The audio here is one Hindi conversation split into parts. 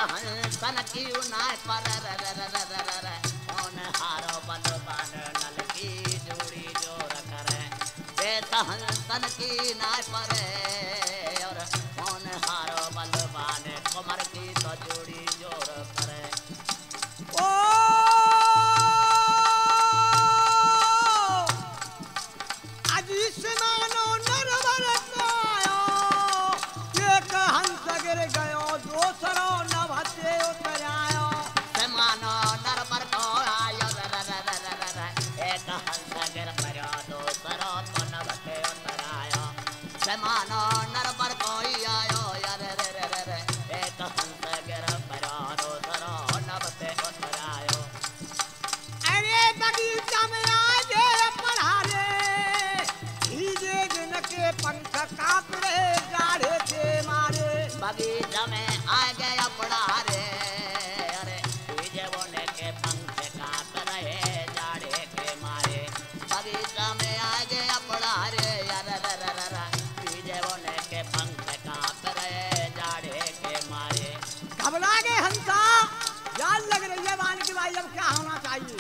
हंसन की नाय पर कौन हारो बलवान नल की जोड़ी जोर करे देत हंसन की नाय पर और कौन हारो बलवान कमर की तो जोड़ी जोर करे ओ अजी समानो नरवर आयो एक हंस गिर गयो दूसरो नभते उतर आयो समानो नरवर को आयो एक हंस गिर परो दूसरो तो नभते उतर आयो समानो नरवर को आयो एक हंस गिर परो दूसरो नभते उतर आयो अरे बगीचा में आजे पढ़ारे भीजे दिन के पंख कांप रहे गाढ़े थे मारे बगीचा में आ गया पड़ा रे अरे बीजे बोने के पंख कांप रहे जाड़े के मारे बगीचा में आ गया पड़ा रे बीजे बोने के पंख कांप रहे जाड़े के मारे घबरा गए हंसा याद लग रही है वान की भाई अब क्या होना चाहिए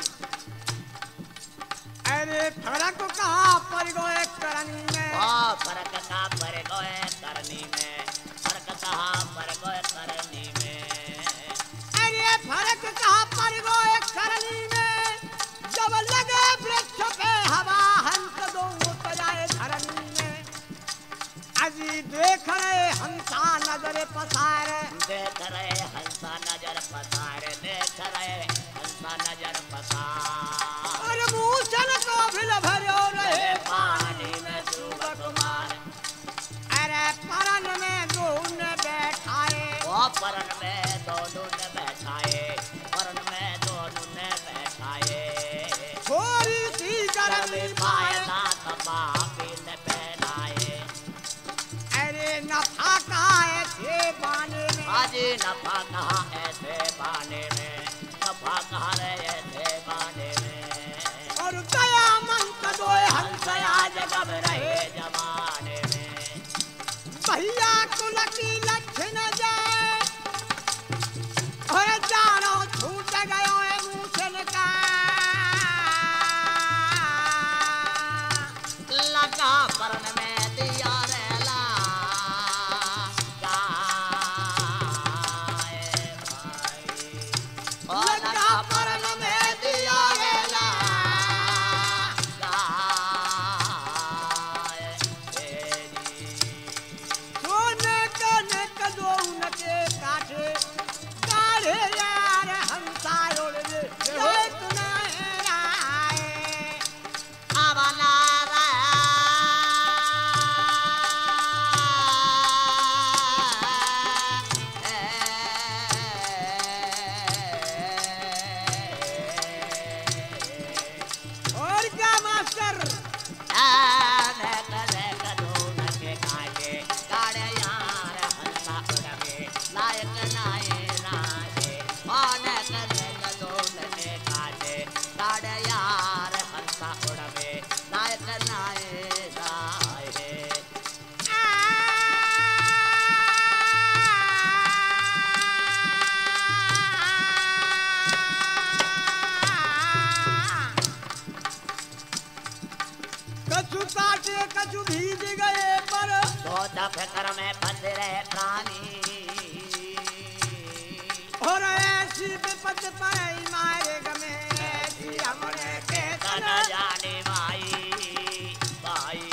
अरे फरक को कहा पर गोए करनी में फर्क का पर गोए करनी में फर्क कहा पर गोए करनी में अरे फरक कहा पर गोए करनी में जब लगे वृक्ष पे हवा हंस दो उठ जाए धरनी में अजी देख रहे हंसा नजर पसारे देख रहे हंसा नजर पसार देख रहे हंसा नजर पसार और मूसल को फिर भरो रहे पानी में डूबक मार अरे परन में दून बैठाए वो परन में दोनों ने बैठाए परन में दोनों ने बैठाए थोड़ी सी गर्मी पाए पायला तपा पीले पहनाए अरे नफा कहा थे बाने में आज नफा कहा ऐसे बाने में नफा कहा रहे थे बाने में और दया मंत दोए हंस आज गब रहे जमाने में भैया कुल की लक्षण जाए और जानो छूट गयो है मूसन का लगा परन में दिया रेला गाए भाई ओ लगा परन में दिया रेला गाए तेरी सोने का दो उनके काटे गाढ़े यार हंसा उड़ ले जय तुम्हें आए आवाला और क्या मास्टर कछु काटे कछु भीज गए पर फिक्र में फंस रहे प्राणी और ऐसी विपद पर मारे गमे ऐसी हमने के न जाने भाई भाई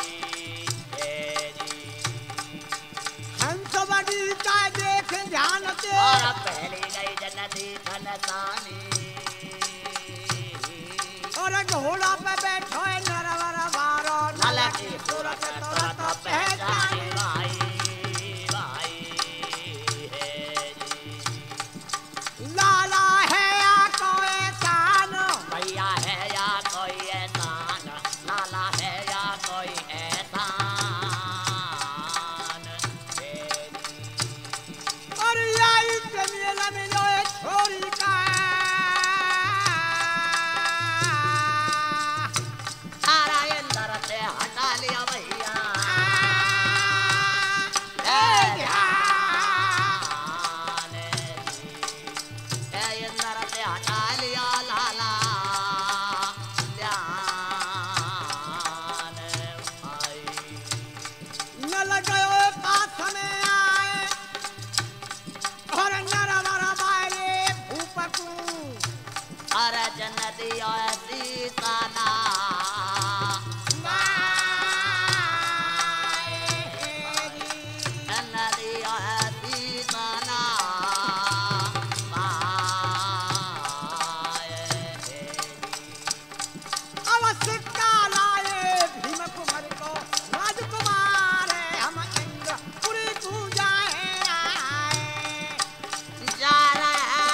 हंस बगीचा देख ध्यान से और पहली गई जन्नती फलसानी और घोड़ा पे बैठो है नरवर बारो नलकी सूरत तुरंत पहचाने भाई भाई है जी लाला है या कोई एहसान भैया है या कोई एहसान लाला है या कोई एहसान है जी और यही जमीन में जो है छोरी का अरे जन दियो सीता ना जन दियो सीता ना अवश्य कालाए भीम कुमार को राजकुमार हम इंद्र पुरी पूजाए जा रहा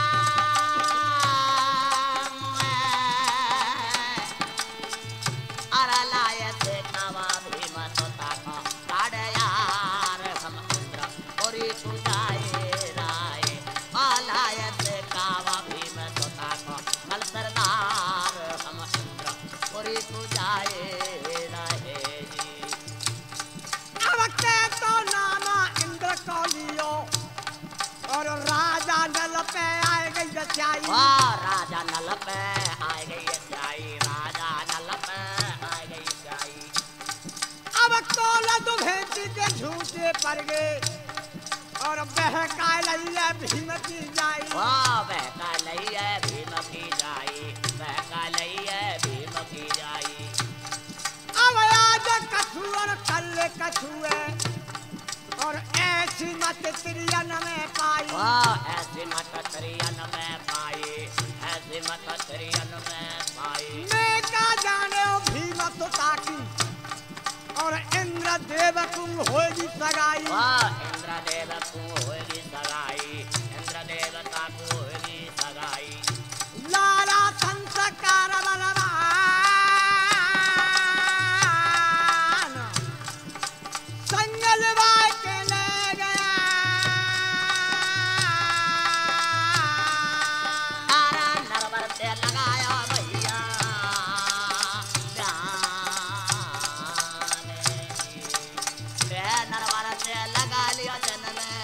अरे लाए थे नवा भीम सोता को काढ़े यार हम इंद्र पुरी पूजाए राय लाए थे कावा भीम सोता को कल सरदार हम इंद्र पुरी पूजाए राय जी अब के तो नाना इंद्र को लियो और राजा नल पे आए गई जचाई वाह राजा नल पे आए गई जाई राजा नल पे आए गई जाई अब तोला तो भेंटी के झूठे पड़ गए और बहका लैया भीम की जाई वाह बहका लैया भीम की जाई बहका लैया भीम की जाई अब आज कछु और कल कछुए और ऐसी मत त्रियन में पाई वाह ऐसी मत त्रियन में पाई ऐसी मत त्रियन में पाई मैं का जाने ओ भीम तो ताकी और इंद्र देव कुंभ होगी सगाई वाह इंद्र देव को होगी सगाई इंद्र देवता को होगी सगाई लाला संस्कार बलवान संगलवाय के ले गया तारा नरवर से लगाया भैया ध्यान नरवर से लगा लिया जन में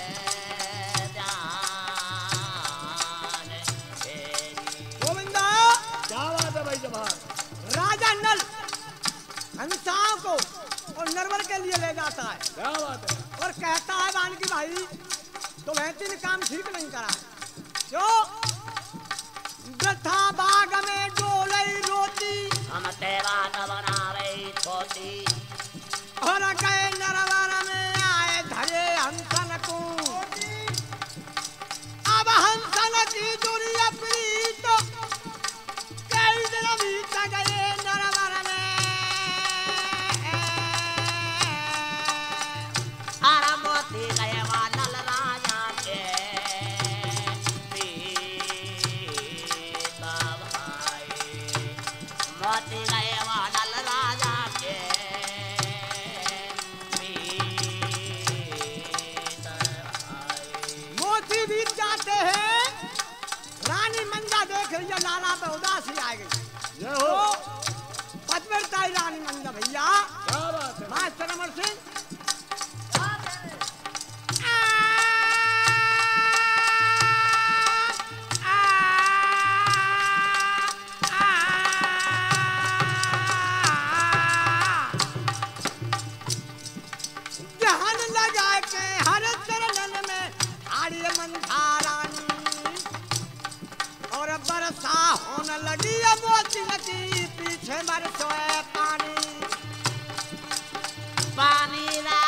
ध्यान गोविंदा क्या बात है भाई जवान? राजा नल हंसाओं को और नरवर के लिए ले जाता है क्या बात है? और कहता है बान की भाई तो वैसे ने काम ठीक नहीं करा है क्यों वृथा बाग में डोलई रोती हम तेरा न बनावे छोटी और गए नरवर में आए धरे हंसन को अब हंसन की दुनिया प्रीत कई दिन बीत गए नरवर में आरा मोती गए वानल राजा के सीता भाई मोती गए वानल राजा के सीता भाई मोती बीत जाते हैं रानी मंजा देख रही है लाला पे उदासी आ गई ये तो हो पचमेरता ही रानी मंजा भैया क्या बात है? मास्टर अमर सिंह ध्यान लगा के हर चरणन में आड़ी मंथारानी और बरसा होने लगी मोती नदी पीछे बरसोए पानी पानी रा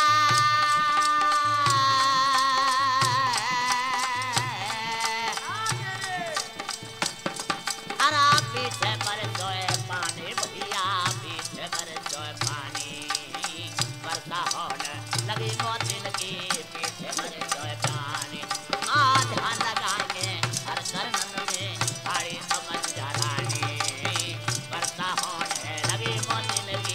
अरा पीछे पर सोए पानी भैया पीछे पर सोए पानी वर्षा होने लगी मोतिन की पीछे पर सोए पानी ध्यान लगाएंगे हर चरणन में साड़ी समझ रानी वर्षा होने लगी मोतिन की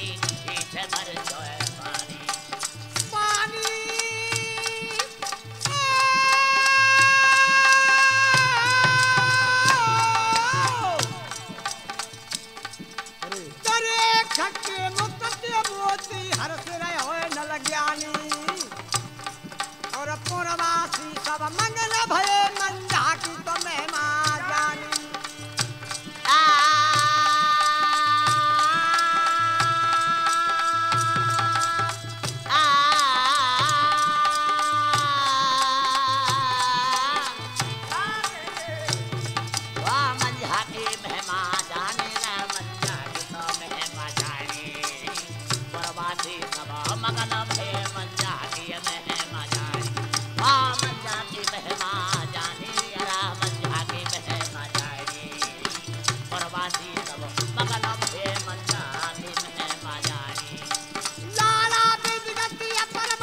की महिमा जाने रे मंजा की तो महिमा जाने परवासी सब मगन भे मंजा की महिमा जाने हाँ मंजा की महिमा जाने रा मंजा की महिमा जाने परवासी सब मगन भे मंजा की महिमा जाने लाला विजगती परम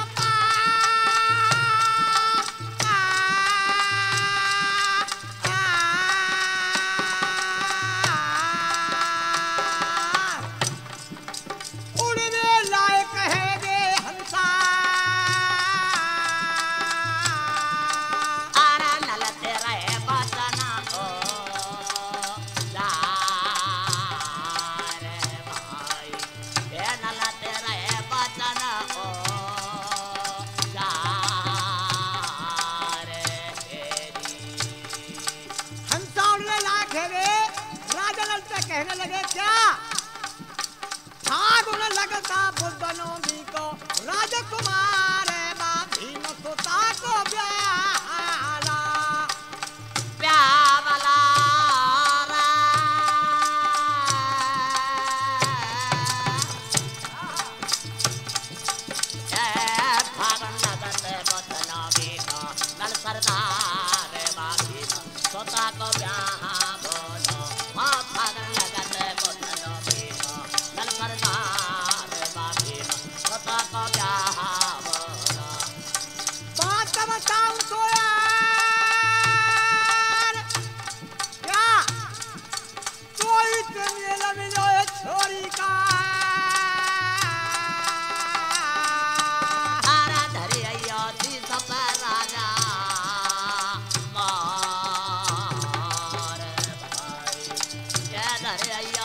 उड़ने लायक है गे हंसा आरा नल तेरा है बचना ओ रे भाई ये नल तेरा है बचना ओ रे हंसा उड़ने लायक है गे राजा लल से कहने लगे क्या फागुन लगता बुद्धनों भी को राजकुमार भीम सुता को ब्याला प्यावला फागुन लगते बचना भी को नल सरदार बाबी सोता को ब्याह बोलो हाँ फागुन लगते बचना भी को नल सरदार बाबी सोता को ब्याह बोलो बात बताऊं तो यार क्या कोई मेला मिलो छोरी का आरा धरी अयो दी सब राजा मार भाई ये धरी अयो